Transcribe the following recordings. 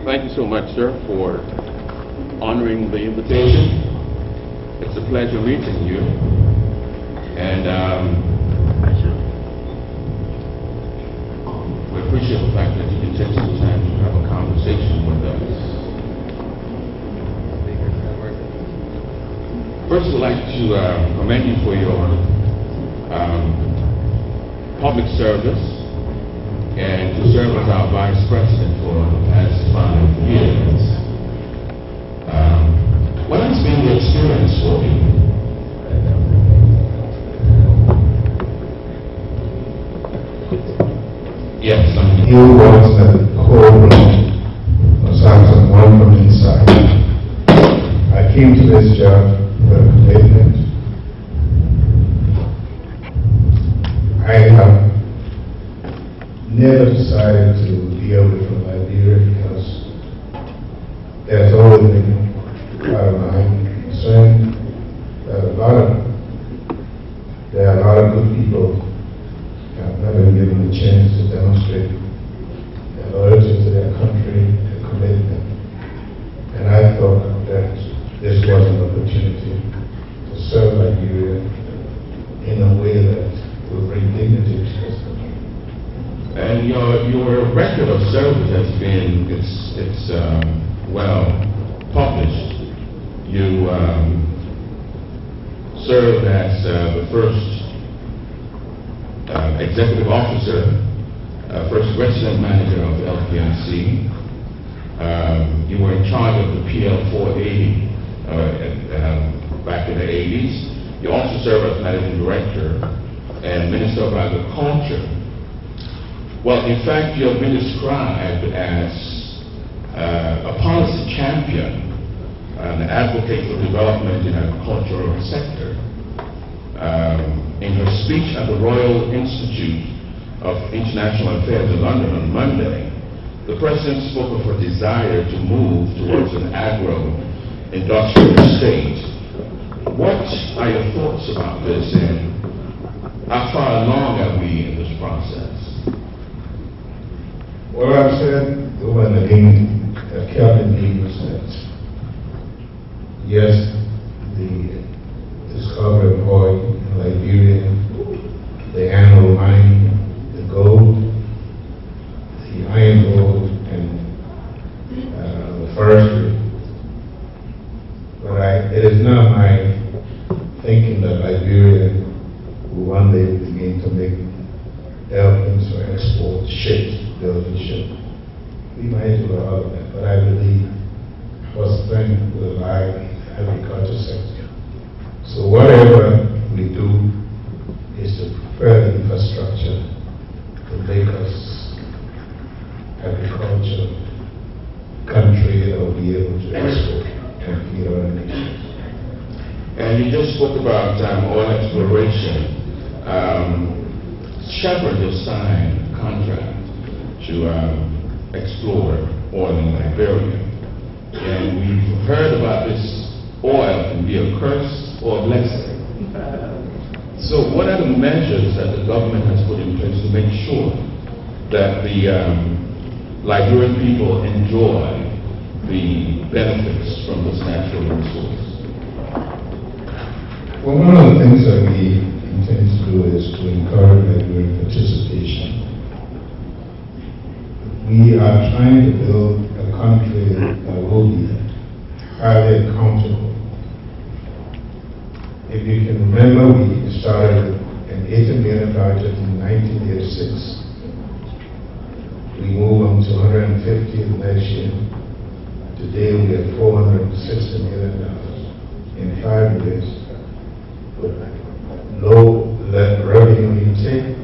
Thank you so much, sir, for honoring the invitation. It's a pleasure meeting you. And we appreciate the fact that you can take some time to have a conversation with us. First, I'd like to commend you for your public service and to serve as our vice president for the past 5 years. What has been the experience for you? Yes. He was at the core of Samson, one from inside. I came to this job with a commitment. I have never decided to be away from Liberia because there's always been part of my concern that there are a lot of good people who have never been given the chance to demonstrate their loyalty to their country, their commitment. And I thought that this was an opportunity to serve Liberia in a way that will bring dignity to this country. And your record of service has been, it's well published. You served as the first executive officer, first resident manager of the LPNC. You were in charge of the PL 480 back in the 80s. You also served as managing director and minister of agriculture. Well, in fact, you have been described as a policy champion, an advocate for development in the agricultural sector. In her speech at the Royal Institute of International Affairs in London on Monday, the President spoke of her desire to move towards an agro-industrial state. What are your thoughts about this, and how far along are we in this process? What I've said over and again that Calvin Lee was that, yes, the discovery of oil in Liberia, the annual mine, the gold, the iron gold, and the forestry. But it is not my thinking that Liberia will one day begin to make airplanes or export ships. We might do all of that, but I believe our strength will lie in the agriculture sector. So whatever we do is to prepare the infrastructure to make us agriculture country that will be able to export and feed our nations. And you just spoke about oil exploration. Chevron just signed a contract to explore oil in Liberia. And we've heard about this oil can be a curse or a blessing. So what are the measures that the government has put in place to make sure that the Liberian people enjoy the benefits from this natural resource? Well, one of the things that we intend to do is to encourage Liberian participation. We are trying to build a country that will be highly accountable. If you can remember, we started an $80 million budget in 1986. We moved on to 150 next year. Today we have $460 million in 5 years with low revenue intake,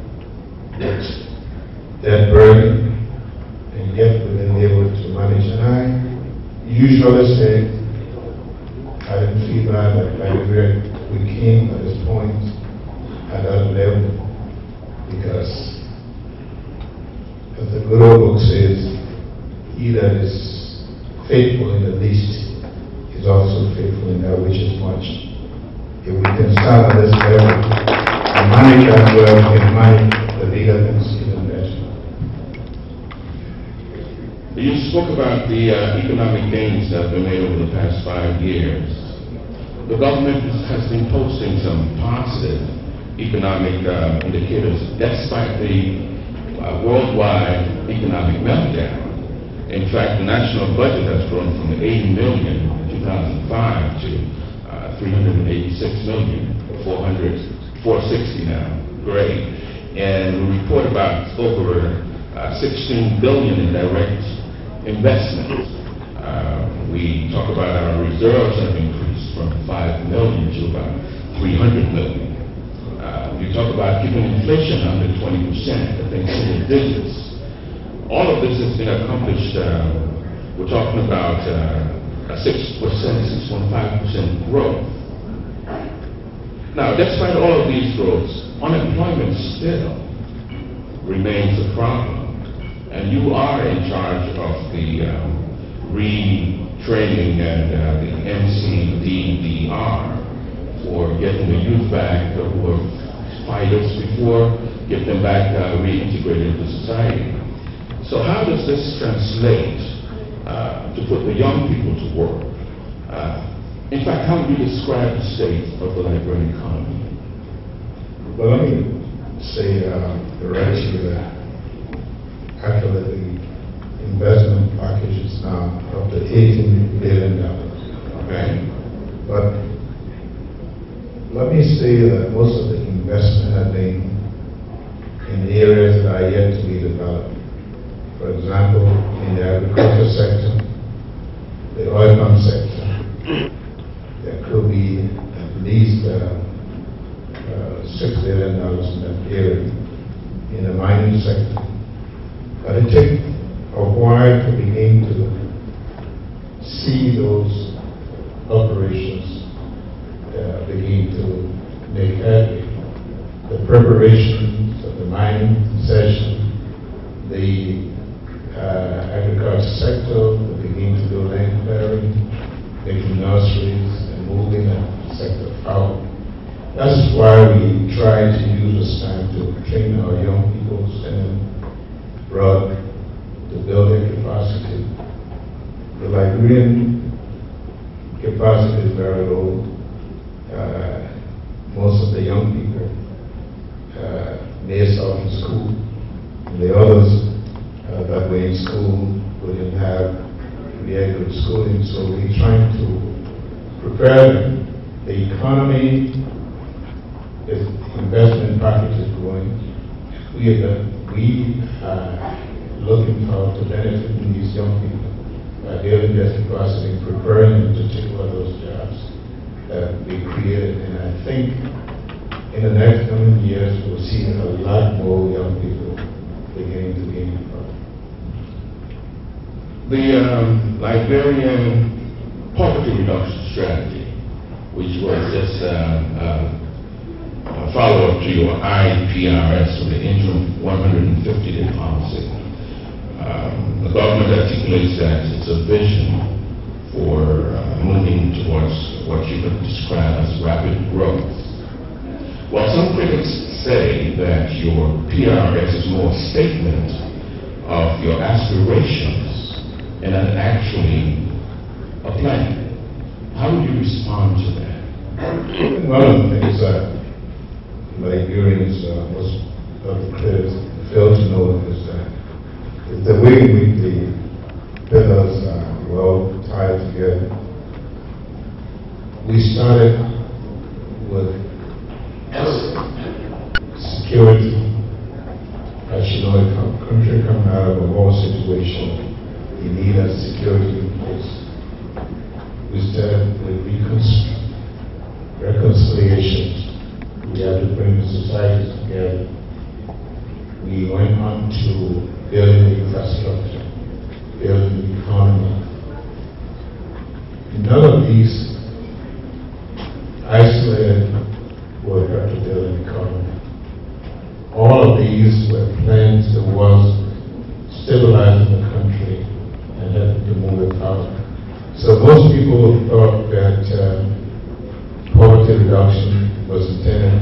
debt burden, and yet we've been able to manage. And I usually say, I didn't feel bad that Liberia, we came at this point at that level, because as the good old book says, he that is faithful in the least is also faithful in that which is much. If we can start at this level and manage that well, we can manage the bigger things even better. You spoke about the economic gains that have been made over the past 5 years. The government has been posting some positive economic indicators despite the worldwide economic meltdown. In fact, the national budget has grown from 80 million in 2005 to 386 million, 460 now. Great. And we report about over 16 billion in direct investment. We talk about our reserves have increased from 5 million to about 300 million. You talk about keeping inflation under 20%, I think single digits. All of this has been accomplished. We're talking about a 6.5% growth. Now, despite all of these growths, unemployment still remains a problem. And you are in charge of the retraining and the NCDDR for getting the youth back who were fighters before, get them back reintegrated into society. So how does this translate to put the young people to work? In fact, how would you describe the state of the Liberian economy? Well, let me say directly that actually the investment package is now up to $18 billion. Okay. But let me say that most of the investment has been in areas that are yet to be developed. For example, in the agriculture sector, the oil pump sector, there could be at least $6 billion in that area. In the mining sector, but it took a while to begin to see those operations begin to make headway. The preparations of the mining concession, the agriculture sector to begin to do land clearing, making nurseries and moving that sector out. That's why we try to use this time to train our young people, send them abroad to build their capacity. The Liberian capacity is very low. Most of the young people may start in school. The others that were in school wouldn't have very good schooling, so we're trying to prepare them. The economy, the investment package is growing. We are looking forward to benefiting these young people by building their capacity and preparing them to take over those jobs that we created. And I think in the next coming years, we'll see a lot more young people beginning to be involved. The Liberian poverty reduction strategy, which was just a follow-up to your IPRS, or the interim 150-day policy. The government articulates that it's a vision for moving towards what you could describe as rapid growth. While some critics say that your PRS is more a statement of your aspirations and not actually a plan, how would you respond to that? One of the things that Liberians, most of the critics fail to know is that the way in which the pillars are well tied together. We started with security. As you know, a country coming out of a war situation, you need a security in place. We started with reconciliation. We have to bring the societies together. We went on to building the infrastructure, building the economy. None of these isolated will help to build an economy. All of these were plans towards stabilizing the country and helping to move it out. So most people thought that poverty reduction was intended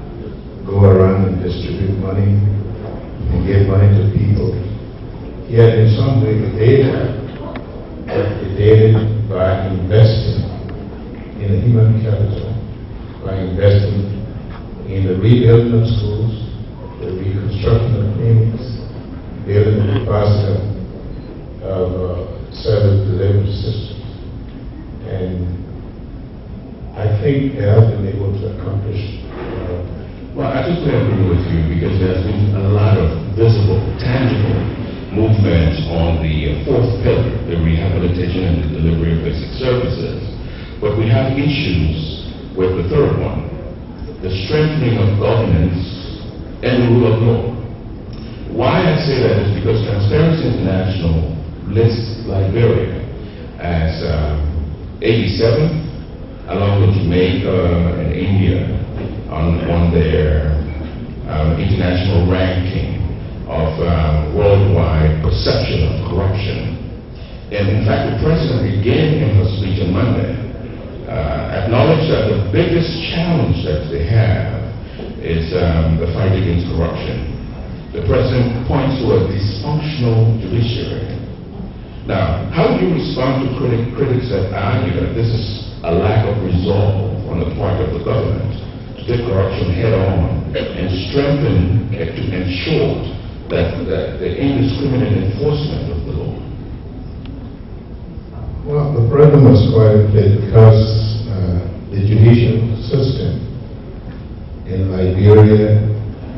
to go around and distribute money and give money to people. Yet And in some way we did that, but we did it by investing in the human capital, by investing in the rebuilding of schools, the reconstruction of clinics, building the capacity of service delivery systems. And I think they have been able to accomplish. Well, I totally agree with you because there's been a lot of visible, tangible movement on the fourth pillar, the rehabilitation and the delivery of basic services. But we have issues with the third one, the strengthening of governance and the rule of law. Why I say that is because Transparency International lists Liberia as 87th, along with Jamaica and India, on their international ranking of worldwide perception of corruption. And in fact, the President, again in her speech on Monday, acknowledged that the biggest challenge that they have is the fight against corruption. The President points to a dysfunctional judiciary. Now, how do you respond to critics that argue that this is a lack of resolve on the part of the government to take corruption head on and strengthen and to ensure that the indiscriminate enforcement of the law? Well, the President was quite clear because the judicial system in Liberia,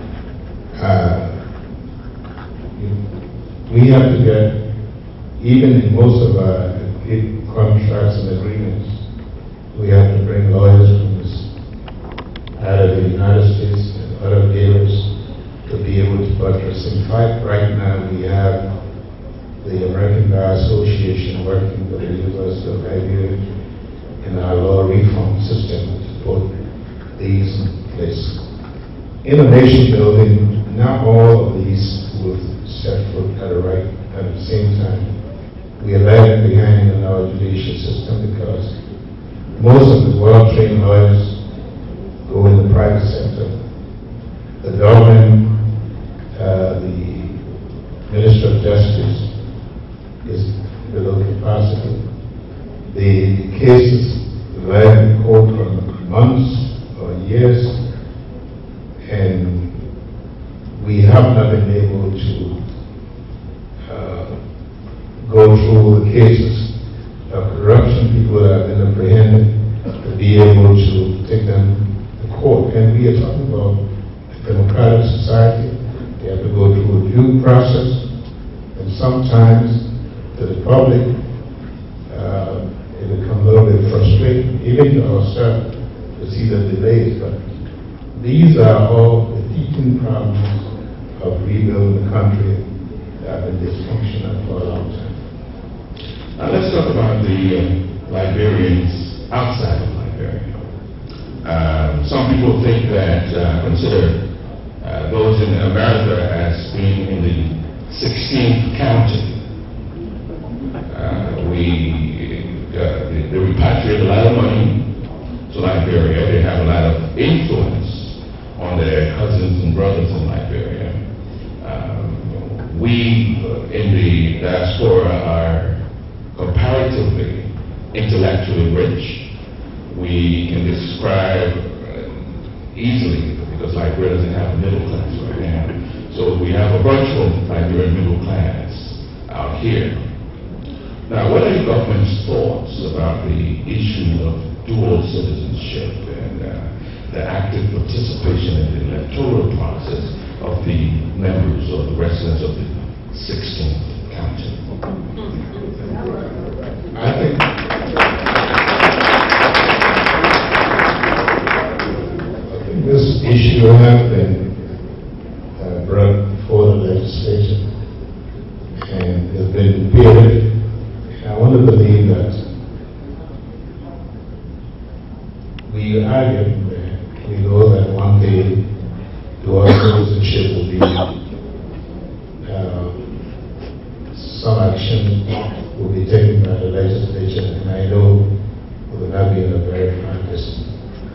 we have to get, even in most of our big contracts and agreements, we have to bring lawyers from out of the United States and other areas to be able to buttress. In fact, right now we have the American Bar Association working with the University of Liberia in our law reform system to put these in place. In a nation building, not all of these will set foot at the same time. We are lagging behind in our judicial system because most of the well-trained lawyers go in the private sector. The government, the Minister of Justice is below capacity. The cases lag in court for months or years, and we have not been able to go through the cases of corruption, people that have been apprehended, to be able to take them to court. And we are talking about a democratic society. They have to go through a due process, and sometimes to the public, it becomes a little bit frustrating, even to ourselves, to see the delays. But these are all the teaching problems of rebuilding the country that have been dysfunctional for a long time. Now let's talk about the Liberians outside of Liberia. Some people think that, consider those in America as being in the 16th county. They repatriate a lot of money to Liberia. They have a lot of influence on their cousins and brothers in Liberia. We in the diaspora are comparatively intellectually rich. We can describe easily, because Liberia doesn't have a middle class right now. So we have a virtual Liberian middle class out here. Now, what are the government's thoughts about the issue of dual citizenship and the active participation in the electoral process of the members or the residents of the 16th county? I think this issue has been brought before the legislature and has been debated. I want to believe that we argue, we know that one day dual citizenship will be some action will be taken by the legislature, and I know we will not be in a very far distance.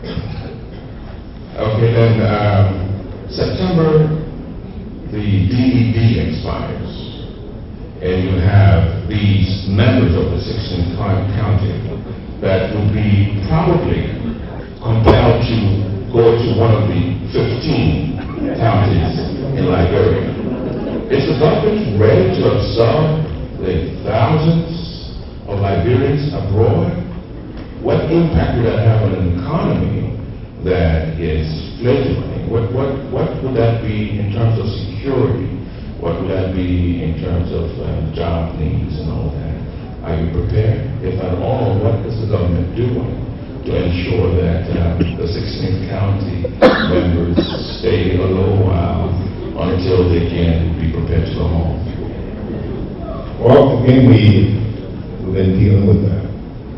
Okay, then September, the DED expires. and you have these members of the 16th county that would be probably compelled to go to one of the 15 counties in Liberia. Is the government ready to absorb the thousands of Liberians abroad? What impact would that have on an economy that is fledgling? What would that be in terms of security? What would that be in terms of job needs and all that? Are you prepared? If at all, what is the government doing to ensure that the 16th county members stay a little while until they can be prepared to go home? Well, again, we've been dealing with that.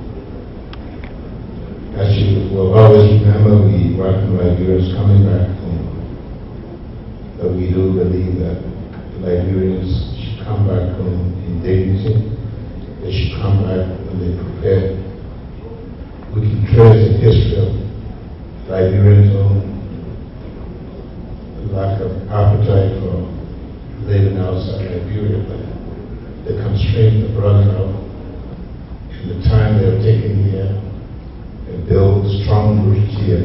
As you will always remember, we welcome Liberians coming back home. But we do believe that Liberians should come back home in dignity. They should come back when they're prepared. We can trace the history of Liberians' own lack of appetite for living outside Liberia, but the constraint that brought it out and the time they have taken here and build strong roots here.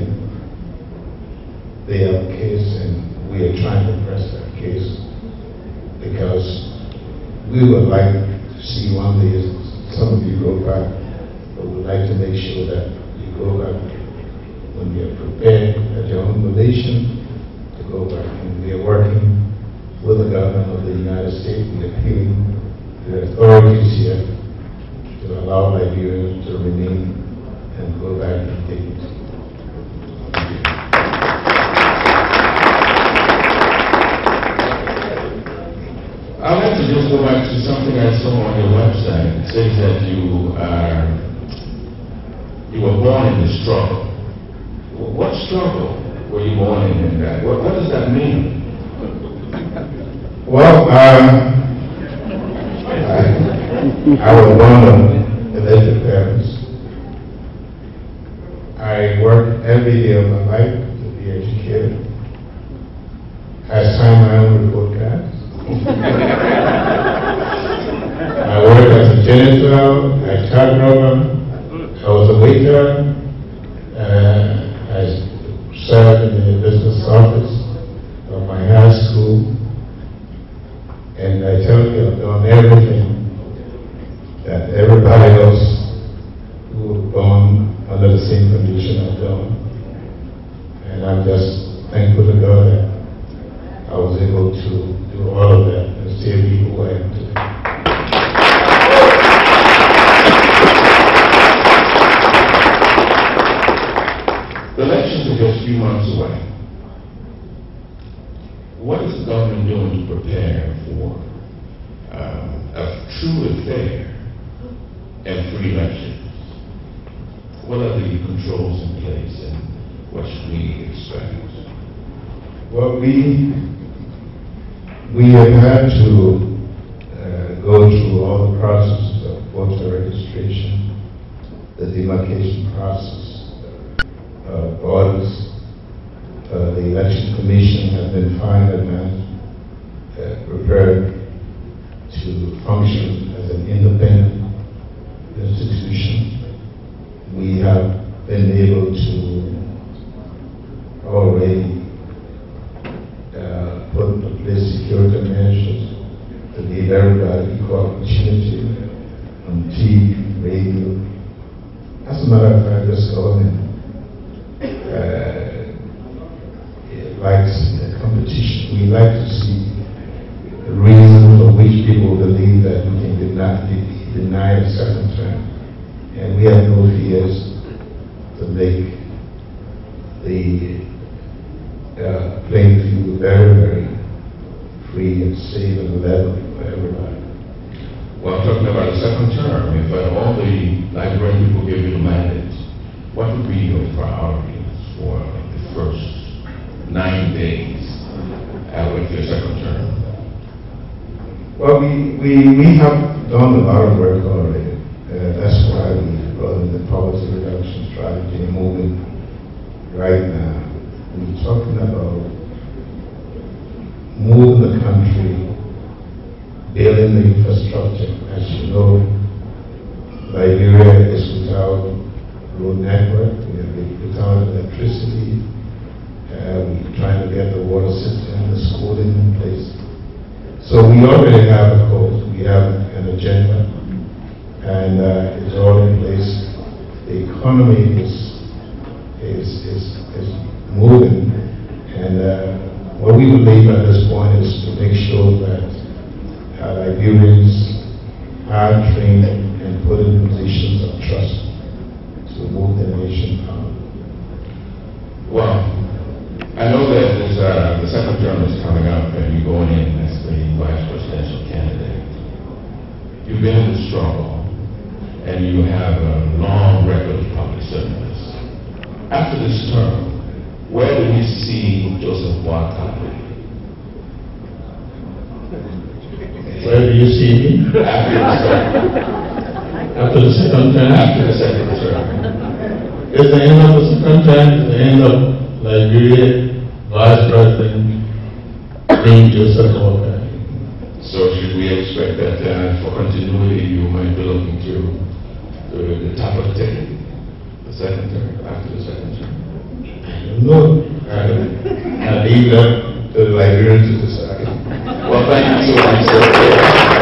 They have a case, and we are trying to press that case because we would like to see one day some of you go back, but we'd like to make sure that you go back when you're prepared at your own relation to go back. And we are working with the government of the United States. We are appealing to the authorities here to allow Liberians to remain and go back in dignity. I'd like to just go back to something I saw on your website. It says that you were born in the struggle. What struggle were you born in that? What does that mean? Well, I was born of elected parents. I worked every day of my life to be educated. I signed my own report cards. I worked as a janitor, a truck driver, I was a waiter, I served in the business office of my high school, and I tell you, I've done everything that everybody else who was born under the same condition I've done. And I'm just thankful to God that I was able to do all of that and still be who I am today. The elections are just a few months away. What is the government doing to prepare for a truly fair and free election? What are the controls in place and what should we expect? Well, we have had to go through all the processes of voter registration, the demarcation process, borders. The Election Commission has been fine and prepared to function as an independent institution. We have been able to already put in place security measures to give everybody equal opportunity on TV, radio. As a matter of fact, this government likes the competition. We like to see the reason for which people believe that we can deny a second term. And we have no fears to make the playing field very, very free and safe and level for everybody. Well, talking about a second term, if all the Liberian people give you the mandate, what would be your priorities for the first 9 days with your second term? Well, we have done a lot of work already. That's why we brought in the poverty reduction strategy and moving right now. We're talking about moving the country, building building the infrastructure. As you know, Liberia is without road network, we are without electricity, we're trying to get the water system and the schooling in place. So we already have a code, we have an agenda, and it's all in place. The economy is moving, and what we believe at this point is to make sure that Liberians are trained and put in positions of trust to move the nation on. Well, I know that the second term is coming up and you're going in as the vice presidential candidate. You've been in the struggle and you have a long record of public service. After this term, where do you see Joseph Boakai? Where do you see me? After the second term. After the second term. It's the end of the second term, it's the end of Liberia Vice President being Joseph Boakai. So should we expect that for continuity you might be looking to the top of the ticket, the second term, after the second term? No, I leave that to the Liberians to decide. Well, thank you so much, sir.